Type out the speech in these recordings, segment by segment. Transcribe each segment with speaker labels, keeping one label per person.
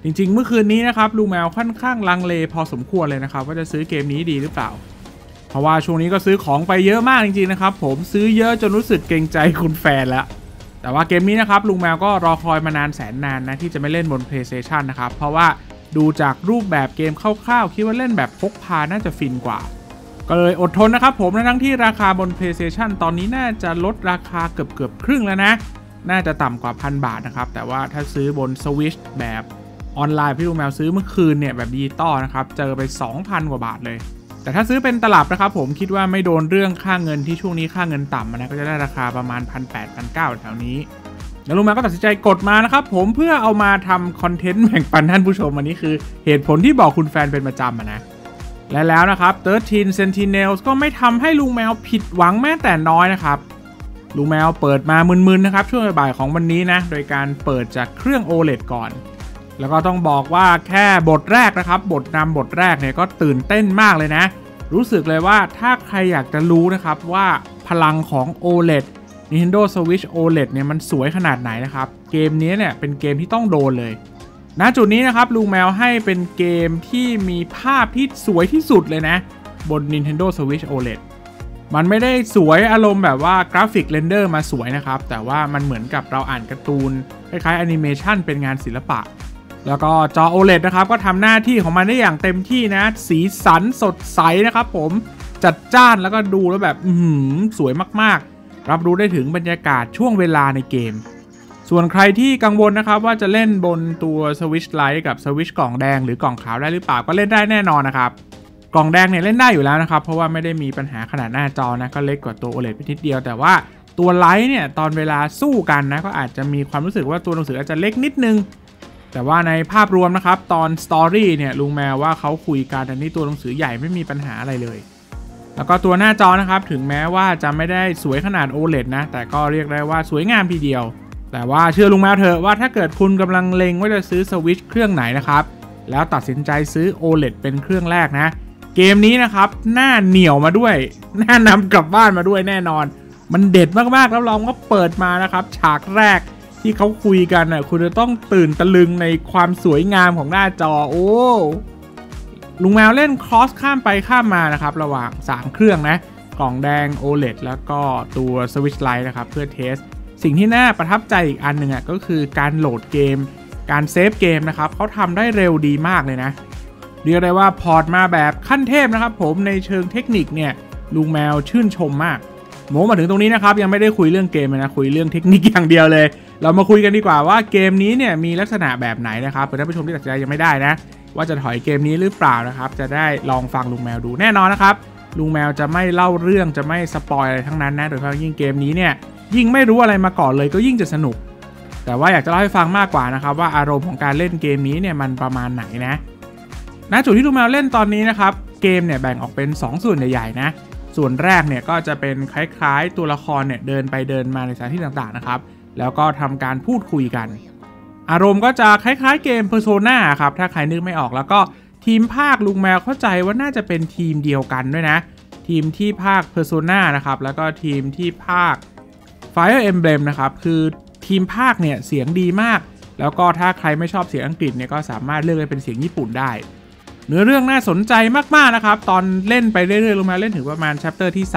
Speaker 1: จริงๆเมื่อคืนนี้นะครับลุงแมวค่อนข้างลังเลพอสมควรเลยนะครับว่าจะซื้อเกมนี้ดีหรือเปล่าเพราะว่าช่วงนี้ก็ซื้อของไปเยอะมากจริงๆนะครับผมซื้อเยอะจนรู้สึกเกรงใจคุณแฟนแล้วแต่ว่าเกมนี้นะครับลุงแมวก็รอคอยมานานแสนนานนะที่จะไม่เล่นบน PlayStation นะครับเพราะว่าดูจากรูปแบบเกมคร่าวๆคิดว่าเล่นแบบพกพาน่าจะฟินกว่าก็เลยอดทนนะครับผมทั้งที่ราคาบน PlayStation ตอนนี้น่าจะลดราคาเกือบครึ่งแล้วนะน่าจะต่ำกว่า1,000 บาทนะครับแต่ว่าถ้าซื้อบน Switch แบบออนไลน์พี่ลุงแมวซื้อเมื่อคืนเนี่ยแบบดิจิตอลนะครับเจอไป 2,000 กว่าบาทเลยแต่ถ้าซื้อเป็นตลับนะครับผมคิดว่าไม่โดนเรื่องค่าเงินที่ช่วงนี้ค่าเงินต่ำนะก็จะได้ราคาประมาณ 1,800-1,900 แถวนี้แล้วลุงแมวก็ตัดสินใจกดมานะครับผมเพื่อเอามาทำคอนเทนต์แบ่งปันท่านผู้ชมอันนี้คือเหตุผลที่บอกคุณแฟนเป็นประจำนะและแล้วนะครับ13 Sentinels ก็ไม่ทำให้ลุงแมวผิดหวังแม้แต่น้อยนะครับลุงแมวเปิดมามึนๆนะครับช่วงบ่ายของวันนี้นะโดยการเปิดจากเครื่อง OLED ก่อนแล้วก็ต้องบอกว่าแค่บทแรกนะครับบทนำบทแรกเนี่ยก็ตื่นเต้นมากเลยนะรู้สึกเลยว่าถ้าใครอยากจะรู้นะครับว่าพลังของ OLED Nintendo Switch OLED เนี่ยมันสวยขนาดไหนนะครับเกมนี้เนี่ยเป็นเกมที่ต้องโดนเลยณจุดนี้นะครับลุงแมวให้เป็นเกมที่มีภาพที่สวยที่สุดเลยนะบน Nintendo Switch OLED มันไม่ได้สวยอารมณ์แบบว่ากราฟิกเรนเดอร์มาสวยนะครับแต่ว่ามันเหมือนกับเราอ่านการ์ตูนคล้ายๆแอนิเมชันเป็นงานศิลปะแล้วก็จอ OLED นะครับก็ทำหน้าที่ของมันได้อย่างเต็มที่นะสีสันสดใสนะครับผมจัดจ้านแล้วก็ดูแล้วแบบสวยมากๆรับรู้ได้ถึงบรรยากาศช่วงเวลาในเกมส่วนใครที่กังวลนะครับว่าจะเล่นบนตัว Switch Lite กับ Switch กล่องแดงหรือกล่องขาวได้หรือเปล่าก็เล่นได้แน่นอนนะครับกล่องแดงเนี่ยเล่นได้อยู่แล้วนะครับเพราะว่าไม่ได้มีปัญหาขนาดหน้าจอนะก็เล็กกว่าตัว OLED ไปนิดเดียวแต่ว่าตัว Lite เนี่ยตอนเวลาสู้กันนะก็อาจจะมีความรู้สึกว่าตัวหนังสืออาจจะเล็กนิดนึงแต่ว่าในภาพรวมนะครับตอนสตอรี่เนี่ยลุงแมวว่าเขาคุยกันอันนี้ตัวหนังสือใหญ่ไม่มีปัญหาอะไรเลยแล้วก็ตัวหน้าจอนะครับถึงแม้ว่าจะไม่ได้สวยขนาด OLED นะแต่ก็เรียกได้ว่าสวยงามทีเดียวแต่ว่าเชื่อลุงแมวเถอะว่าถ้าเกิดคุณกำลังเล็งว่าจะซื้อ Switch เครื่องไหนนะครับแล้วตัดสินใจซื้อ OLED เป็นเครื่องแรกนะเกมนี้นะครับหน้าเหนียวมาด้วยหน้านำกลับบ้านมาด้วยแน่นอนมันเด็ดมากๆแล้วลองก็เปิดมานะครับฉากแรกที่เขาคุยกันน่ะคุณจะต้องตื่นตะลึงในความสวยงามของหน้าจอโอ้ลุงแมวเล่นครอสข้ามไปข้ามมานะครับระหว่าง3เครื่องนะกล่องแดง OLED แล้วก็ตัว Switch Lite นะครับเพื่อเทสสิ่งที่น่าประทับใจอีกอันหนึ่งอ่ะก็คือการโหลดเกมการเซฟเกมนะครับเขาทำได้เร็วดีมากเลยนะเรียกได้ว่าพอร์ตมาแบบขั้นเทพนะครับผมในเชิงเทคนิคเนี่ยลุงแมวชื่นชมมากโม้มาถึงตรงนี้นะครับยังไม่ได้คุยเรื่องเกมเลยนะคุยเรื่องเทคนิคอย่างเดียวเลยเรามาคุยกันดีกว่าว่าเกมนี้เนี่ยมีลักษณะแบบไหนนะครับเพื่อท่านผู้ชมที่ตัดสินใจยังไม่ได้นะว่าจะถอยเกมนี้หรือเปล่านะครับจะได้ลองฟังลุงแมวดูแน่นอนนะครับลุงแมวจะไม่เล่าเรื่องจะไม่สปอยอะไรทั้งนั้นนะโดยเฉพาะยิ่งเกมนี้เนี่ยยิ่งไม่รู้อะไรมาก่อนเลยก็ยิ่งจะสนุกแต่ว่าอยากจะเล่าให้ฟังมากกว่านะครับว่าอารมณ์ของการเล่นเกมนี้เนี่ยมันประมาณไหนนะณจุดที่ลุงแมวเล่นตอนนี้นะครับเกมเนี่ยแบ่งออกเป็น2ส่วนใหญ่ๆนะส่วนแรกเนี่ยก็จะเป็นคล้ายๆตัวละครเนี่ยเดินไปเดินมาในสถานที่ต่างๆนะครับแล้วก็ทำการพูดคุยกันอารมณ์ก็จะคล้ายๆเกม Persona ครับถ้าใครนึกไม่ออกแล้วก็ทีมภาคลุงแมวเข้าใจว่าน่าจะเป็นทีมเดียวกันด้วยนะทีมที่ภาค Persona นะครับแล้วก็ทีมที่ภาค Fire Emblem นะครับคือทีมภาคเนี่ยเสียงดีมากแล้วก็ถ้าใครไม่ชอบเสียงอังกฤษเนี่ยก็สามารถเลือกเป็นเสียงญี่ปุ่นได้เนื้อเรื่องน่าสนใจมากๆนะครับตอนเล่นไปเรื่อยๆลุงแมวเล่นถึงประมาณ chapter ที่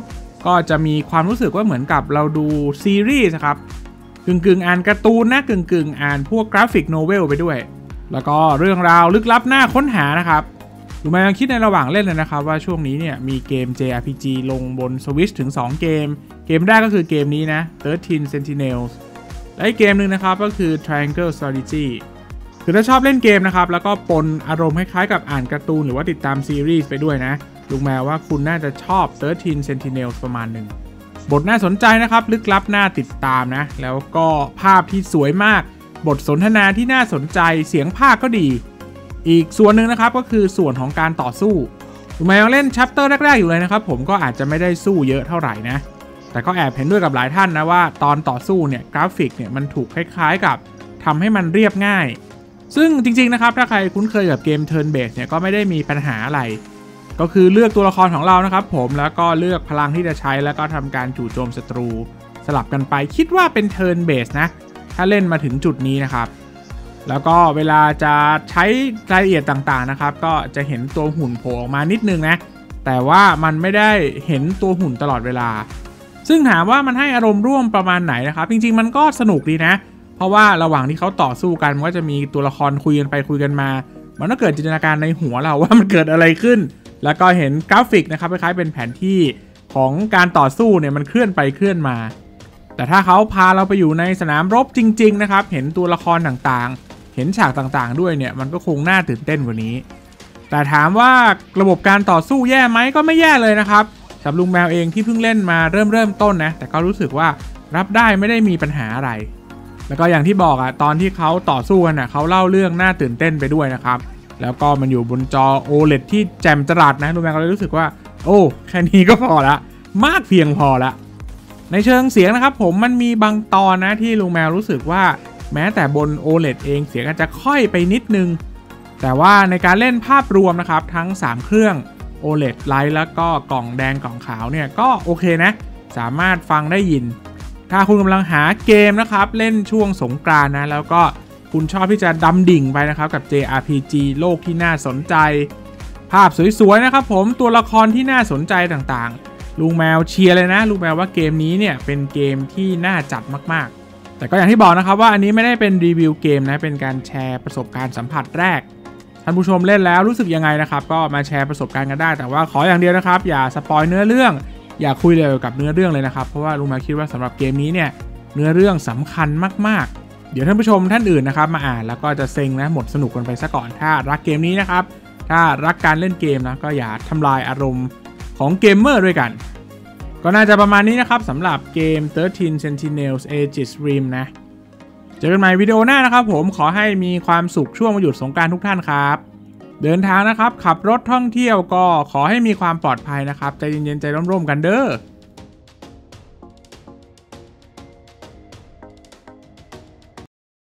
Speaker 1: 3ก็จะมีความรู้สึกว่าเหมือนกับเราดูซีรีส์ครับกึ่งอ่านการ์ตูนนะกึ่งอ่านพวกกราฟิกโนเวลไปด้วยแล้วก็เรื่องราวลึกลับน่าค้นหานะครับลุงแมวยังคิดในระหว่างเล่นเลยนะครับว่าช่วงนี้เนี่ยมีเกม JRPG ลงบน Switch ถึง2เกมแรกก็คือเกมนี้นะ13 Sentinels และอีกเกมหนึ่งนะครับก็คือ Triangle Strategy คือถ้าชอบเล่นเกมนะครับแล้วก็ปนอารมณ์คล้ายๆกับอ่านการ์ตูนหรือว่าติดตามซีรีส์ไปด้วยนะลุงแมวว่าคุณน่าจะชอบ13 Sentinels ประมาณหนึ่งบทน่าสนใจนะครับลึกลับน่าติดตามนะแล้วก็ภาพที่สวยมากบทสนทนาที่น่าสนใจเสียงภาคก็ดีอีกส่วนหนึ่งนะครับก็คือส่วนของการต่อสู้ลุงแมวยังเล่นชัปเตอร์แรกๆอยู่เลยนะครับผมก็อาจจะไม่ได้สู้เยอะเท่าไหร่นะแต่ก็แอบเห็นด้วยกับหลายท่านนะว่าตอนต่อสู้เนี่ยกราฟิกเนี่ยมันถูกคล้ายๆกับทำให้มันเรียบง่ายซึ่งจริงๆนะครับถ้าใครคุ้นเคยกับเกม Turn Based เนี่ยก็ไม่ได้มีปัญหาอะไรก็คือเลือกตัวละครของเรานะครับผมแล้วก็เลือกพลังที่จะใช้แล้วก็ทำการจู่โจมศัตรูสลับกันไปคิดว่าเป็น Turn Based นะถ้าเล่นมาถึงจุดนี้นะครับแล้วก็เวลาจะใช้รายละเอียดต่างๆนะครับก็จะเห็นตัวหุ่นโผล่ออกมานิดนึงนะแต่ว่ามันไม่ได้เห็นตัวหุ่นตลอดเวลาซึ่งถามว่ามันให้อารมณ์ร่วมประมาณไหนนะครับจริงๆมันก็สนุกดีนะเพราะว่าระหว่างที่เขาต่อสู้กันมันก็จะมีตัวละครคุยกันไปคุยกันมามันก็เกิดจินตนาการในหัวเราว่ามันเกิดอะไรขึ้นแล้วก็เห็นกราฟิกนะครับคล้ายๆเป็นแผนที่ของการต่อสู้เนี่ยมันเคลื่อนไปเคลื่อนมาแต่ถ้าเขาพาเราไปอยู่ในสนามรบจริงๆนะครับเห็นตัวละครต่างๆเห็นฉากต่างๆด้วยเนี่ยมันก็คงน่าตื่นเต้นกว่านี้แต่ถามว่าระบบการต่อสู้แย่ไหมก็ไม่แย่เลยนะครับสำหรับลุงแมวเองที่เพิ่งเล่นมาเริ่มต้นนะแต่ก็รู้สึกว่ารับได้ไม่ได้มีปัญหาอะไรแล้วก็อย่างที่บอกอะตอนที่เขาต่อสู้กันอะเขาเล่าเรื่องน่าตื่นเต้นไปด้วยนะครับแล้วก็มันอยู่บนจอ OLED ที่แจ่มจรัสนะลุงแมวก็เลยรู้สึกว่าโอ้แค่นี้ก็พอละมากเพียงพอละในเชิงเสียงนะครับผมมันมีบางตอนนะที่ลุงแมวรู้สึกว่าแม้แต่บน OLED เองเสียงอาจจะค่อยไปนิดนึงแต่ว่าในการเล่นภาพรวมนะครับทั้ง3เครื่อง OLED Lite แล้วก็กล่องแดงกล่องขาวเนี่ยก็โอเคนะสามารถฟังได้ยินถ้าคุณกำลังหาเกมนะครับเล่นช่วงสงกรานต์นะแล้วก็คุณชอบที่จะดำดิ่งไปนะครับกับ JRPG โลกที่น่าสนใจภาพสวยๆนะครับผมตัวละครที่น่าสนใจต่างๆลุงแมวเชียร์เลยนะลุงแมวว่าเกมนี้เนี่ยเป็นเกมที่น่าจัดมากๆแต่ก็อย่างที่บอกนะครับว่าอันนี้ไม่ได้เป็นรีวิวเกมนะเป็นการแชร์ประสบการณ์สัมผัสแรกท่านผู้ชมเล่นแล้วรู้สึกยังไงนะครับก็มาแชร์ประสบการณ์กันได้แต่ว่าขออย่างเดียวนะครับอย่าสปอยเนื้อเรื่องอย่าคุยเกี่ยวกับเนื้อเรื่องเลยนะครับเพราะว่าลุงแมวคิดว่าสำหรับเกมนี้เนี่ยเนื้อเรื่องสำคัญมากๆเดี๋ยวท่านผู้ชมท่านอื่นนะครับมาอ่านแล้วก็จะเซ็งนะหมดสนุกกันไปซะก่อนถ้ารักเกมนี้นะครับถ้ารักการเล่นเกมนะก็อย่าทำลายอารมณ์ของเกมเมอร์ด้วยกันก็น่าจะประมาณนี้นะครับสำหรับเกม 13 Sentinels Aegis Rim นะเจอกันใหม่วิดีโอหน้านะครับผมขอให้มีความสุขช่วงวันหยุดสงกรานต์ทุกท่านครับเดินทางนะครับขับรถท่องเที่ยวก็ขอให้มีความปลอดภัยนะครับใจเย็นๆใจร่มๆกันเด้อ